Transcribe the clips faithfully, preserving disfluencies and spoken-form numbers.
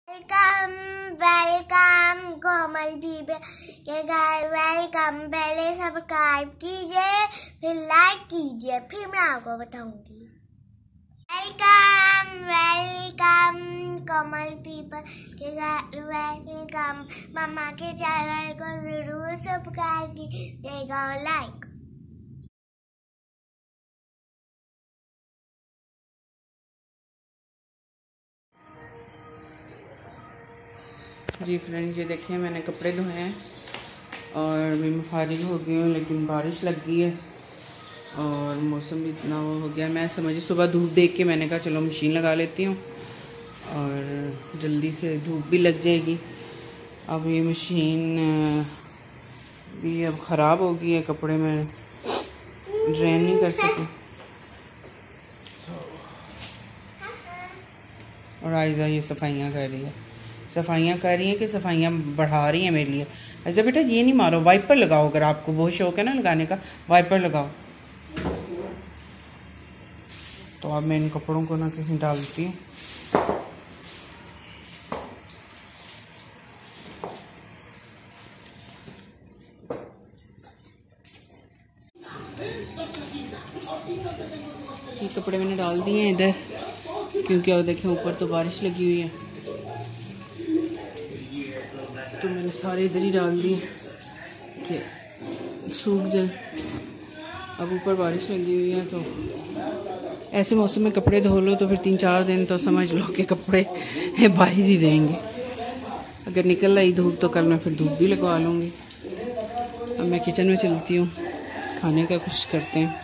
Welcome welcome कोमल दीदी के घर वेलकम। पहले सब्सक्राइब कीजिए, फिर लाइक कीजिए, फिर मैं आपको बताऊंगी। वेलकम वेलकम कोमल दीदी के घर वेलकम। मम्मा के चैनल को जरूर सब्सक्राइब कीजिएगा और लाइक। जी फ्रेंड, ये देखिए मैंने कपड़े धोए हैं और अभी मैं फारिग हो गई हूँ, लेकिन बारिश लग गई है और मौसम भी इतना वो हो गया। मैं समझी सुबह धूप देख के मैंने कहा चलो मशीन लगा लेती हूँ और जल्दी से धूप भी लग जाएगी। अब ये मशीन भी अब ख़राब हो गई है, कपड़े में ड्रेन नहीं कर सकी। और आयजा ये सफाइयाँ कर रही है, सफाइयाँ कर रही हैं कि सफाइयाँ बढ़ा रही हैं मेरे लिए। ऐसा बेटा ये नहीं मारो, वाइपर लगाओ, अगर आपको बहुत शौक है ना लगाने का, वाइपर लगाओ। तो अब मैं इन कपड़ों को ना कहीं डालती हूँ। ये कपड़े मैंने डाल दिए हैं इधर, क्योंकि अब देखें ऊपर तो बारिश लगी हुई है, तो मैंने सारे इधर ही डाल दिए कि सूख जाए। अब ऊपर बारिश लगी हुई है, तो ऐसे मौसम में कपड़े धो लो तो फिर तीन चार दिन तो समझ लो कि कपड़े बाहर ही रहेंगे। अगर निकल आई धूप तो कल मैं फिर धूप भी लगवा लूँगी। अब मैं किचन में चलती हूँ, खाने का कुछ करते हैं।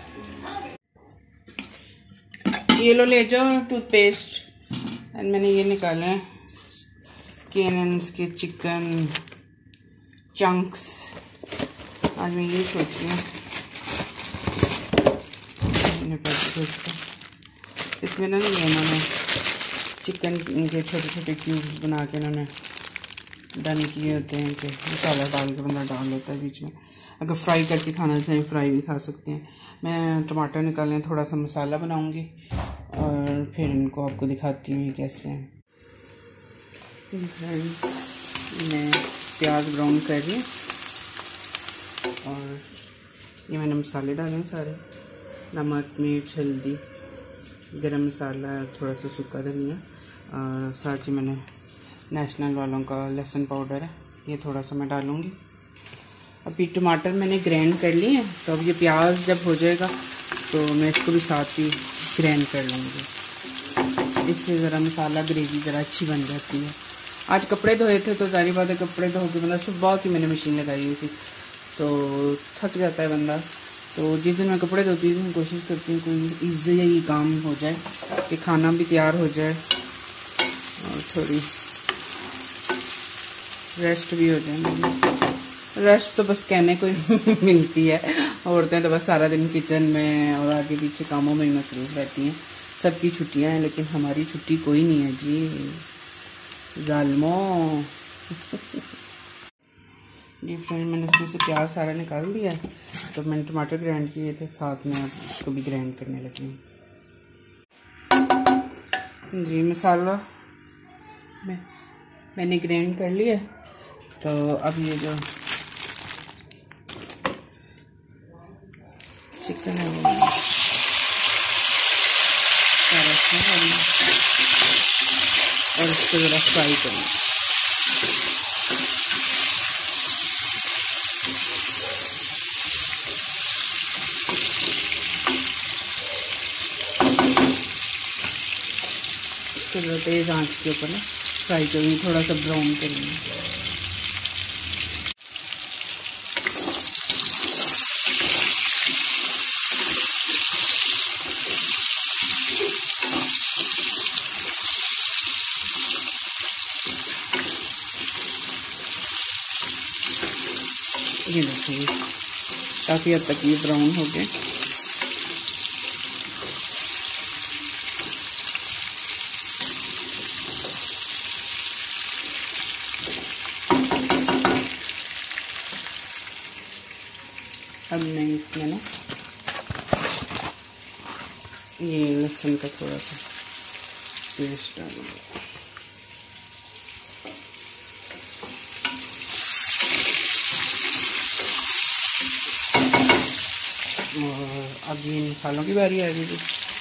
ये लो ले जाओ टूथपेस्ट। एंड मैंने ये निकाले हैं केनन्स के चिकन चंक्स। आज मैं ये सोच रही हूँ इसमें ना नहीं इन्होंने चिकन के छोटे छोटे क्यूब्स बना के इन्होंने डन किए होते हैं कि मसाला डाल के बंदा डाल लेता है बीच में। अगर फ्राई करके खाना चाहें फ्राई भी खा सकते हैं। मैं टमाटर निकाले, थोड़ा सा मसाला बनाऊँगी और फिर इनको आपको दिखाती हूँ कैसे हैं। फ्रेंड्स, मैं प्याज ब्राउन कर रही हूँ और ये मैंने मसाले डाले हैं सारे, नमक, मिर्च, हल्दी, गरम मसाला, थोड़ा सा सूखा धनिया और साथ ही मैंने नेशनल वालों का लहसुन पाउडर है, ये थोड़ा सा मैं डालूँगी। अभी टमाटर मैंने ग्राइंड कर लिए हैं, तो अब ये प्याज जब हो जाएगा तो मैं इसको भी साथ ही ग्राइंड कर लूँगी। इससे ज़रा मसाला ग्रेवी ज़रा अच्छी बन जाती है। आज कपड़े धोए थे तो सारी बात है, कपड़े धो के मतलब सुबह की मैंने मशीन लगाई हुई थी तो थक जाता है बंदा। तो जिस दिन मैं कपड़े धोती हूँ कोशिश करती हूँ कोई ईज़ी काम हो जाए कि खाना भी तैयार हो जाए और थोड़ी रेस्ट भी हो जाए। रेस्ट तो बस कहने को ही मिलती है, औरतें तो बस सारा दिन किचन में और आगे पीछे कामों में ही मसरूफ़ रहती हैं। सबकी छुट्टियां हैं, लेकिन हमारी छुट्टी कोई नहीं है जी, जालमो। जी फ्रेंड, मैंने इसमें से प्याज सारा निकाल दिया है, तो मैंने टमाटर ग्राइंड किए थे, साथ में अब इसको भी ग्राइंड करने लगी हूँ। जी मसाला मैं मैंने ग्राइंड कर लिया, तो अब ये जो चिकन है वो सारा और इसको ज़रा फ्राई करना। इसको तेज आंच के ऊपर ना फ्राई करूँगी, थोड़ा सा ब्राउन करूँगी। ये देखिए काफ़ी हद तक ये ब्राउन हो गए। अब मैं इसमें ना ये लहसुन का थोड़ा सा पेस्ट डालूंगा। और अब ये मसालों की बारी आ गई।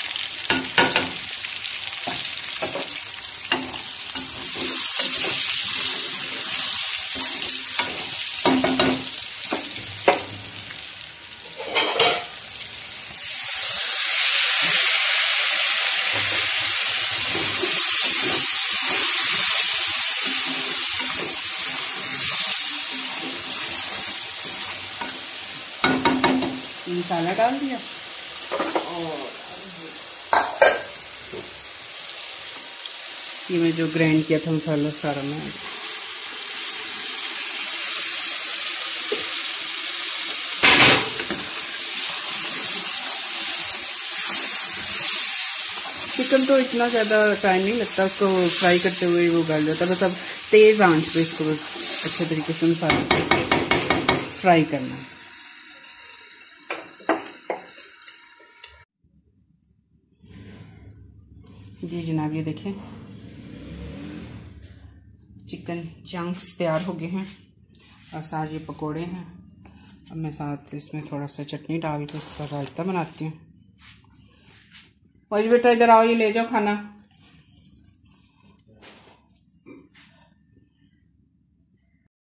मसाला डाल दिया और ये मैं जो ग्राइंड किया था मसाला सारा मैं चिकन तो इतना ज़्यादा टाइम नहीं लगता उसको फ्राई करते हुए वो गल जाता है, बस अब तेज़ आंच पे इसको अच्छे तरीके से मसाला फ्राई करना है। जी जनाब ये देखें चिकन चंक्स तैयार हो गए हैं और साथ ये पकोड़े हैं। अब मैं साथ इसमें थोड़ा सा चटनी डाल के इसका रायता बनाती हूँ। और बेटा इधर आओ, ये ले जाओ खाना।